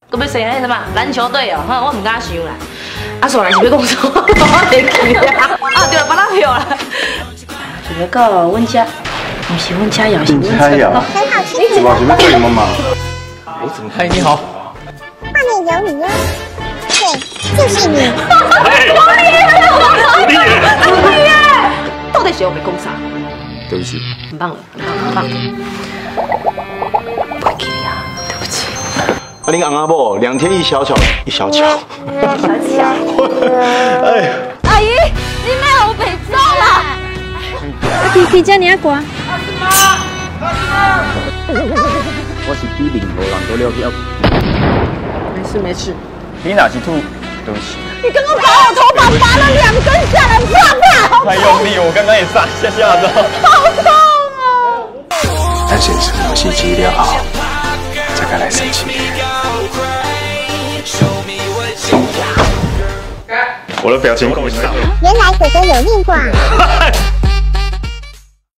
搁要生那什么篮球队哦，我唔敢想啦。啊，虽然是要讲什么，我袂记啊。啊，对了，帮他票啦。想要到阮家，不是阮家窑，是阮家窑。 很好吃。 是吧？是要对妈妈。 我怎么？嗨，你好。 画面有你哦。对，就是你。 好厉害！好厉害！到底是我没讲啥？ 对不起。 很棒了，很棒，很棒。不会给你啊，对不起。 啊，恁阿某2天一小巧，一小巧。 哎，阿姨，你买我被揍了。可以叫你阿哥。 我是比领头人都了解。 没事没事。 你哪是吐？对不起。 你刚刚把我头发拔了2根下来，啪啪！ 太用力，我刚刚也吓到。 好痛哦！ 咱先生游戏机了后，再该来生气。 我的表情够像。 原来哥哥有练过啊。